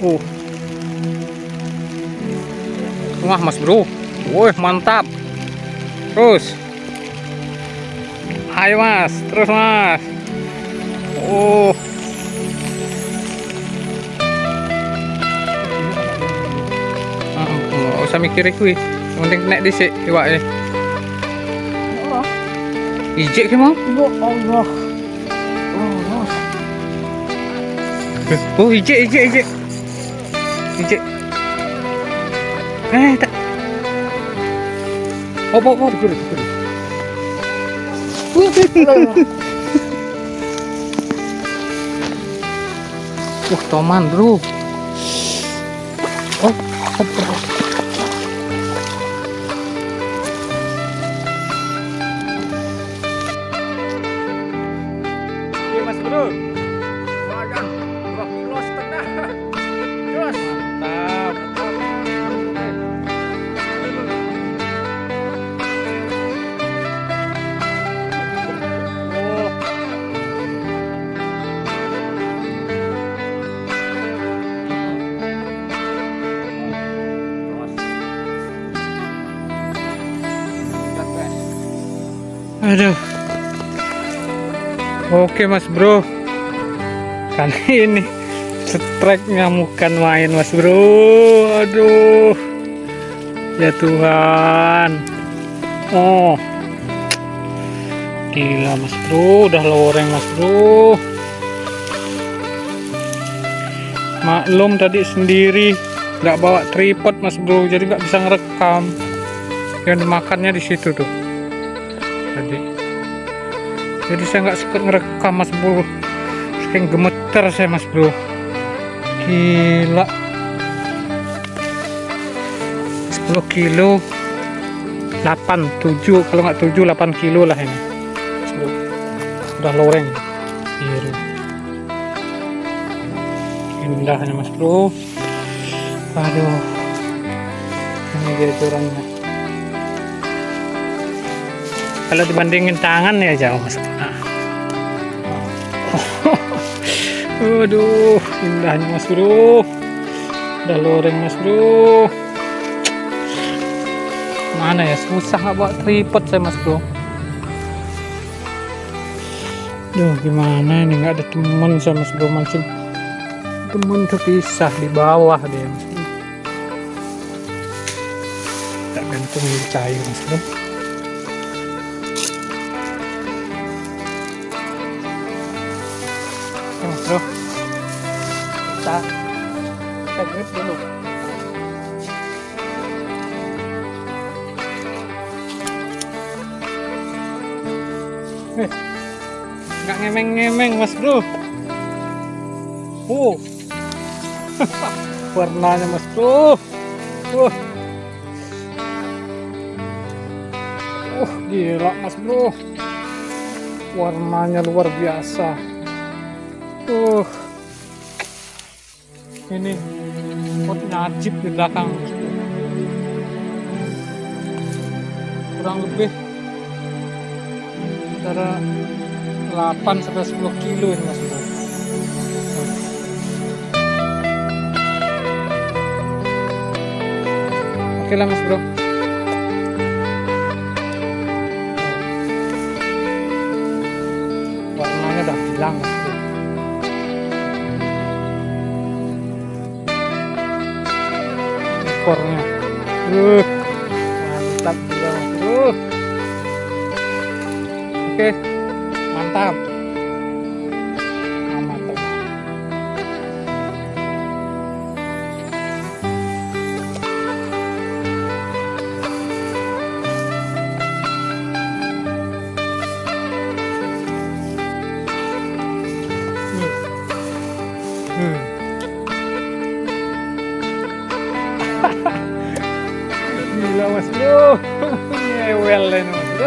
Uh. Wah, Mas Bro. Woi, mantap. Terus. Ayo, Mas. Terus, Mas. Oh. Nggak usah mikir kuwi. Yang penting nek dhisik iwake. Ijek ki mau? Ya Allah. Oh, ijek. Ijek. Tak. Op. Toman, Bro. Oh. Oke, Mas Bro. Makan 2 kilo setengah. Terus. Mantap. Aduh. Oke, Mas Bro. Kali ini strike ngamukan main, Mas Bro. Aduh. Ya Tuhan. Oh. Gila, Mas Bro, udah loreng, Mas Bro. Maklum tadi sendiri nggak bawa tripod, Mas Bro, jadi nggak bisa ngerekam. Yang dimakannya di situ tuh. Jadi saya nggak sempat ngerekam, Mas Bro. Saking gemeter saya, Mas Bro. Gila. 10 kilo 7 kalau nggak 7 8 kilo lah ini, Mas Bro. Udah loreng biru. Indahnya, Mas Bro. Aduh, ini dia curangnya. Kalau dibandingin tangan ya jauh, Mas. Aduh, indahnya, Mas Bro. Udah loreng, Mas Bro. Mana ya, susah nggak bawa tripod saya, Mas Bro. Duh, gimana ini, nggak ada temen saya, Mas Bro. Mancing temen terpisah di bawah dia, Mas Bro. Tak gantung di cair, Mas Bro. Mas Bro, kita grip dulu. Nggak ngemeng-ngemeng, Mas Bro. Warnanya, Mas Bro. Gila, Mas Bro. Warnanya luar biasa. Ini pot najib di belakang, kurang lebih antara 8 sampai 10 kilo ini, Mas Bro. Oke lah, Mas Bro. Warnanya udah hilang, Mas Bro. Ekornya mantap juga, Mas Bro. Oke, mantap. Mantap. Gila, Mas Bro. Ngewel ini, Mas Bro.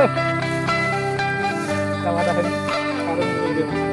Kita wadahin karung dulu dia, Mas.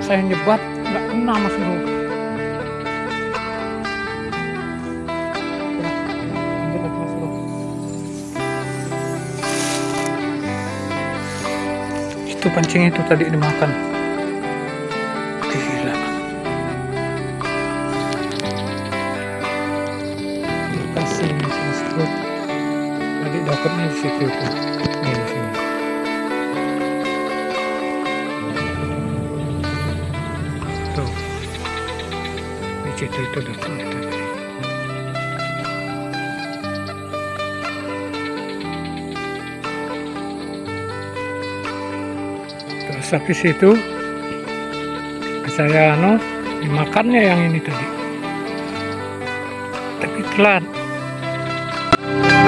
saya nyebat nggak kena Mas Bro. Lanjut Mas Bro. Itu pancing itu tadi dimakan. Gila. Kasih Mas Bro. Tadi dapatnya di situ tuh. Nih di sini. Tuh. Di situ itu dapatnya tadi. Terus habis itu saya dimakannya yang ini tadi. Tapi telat.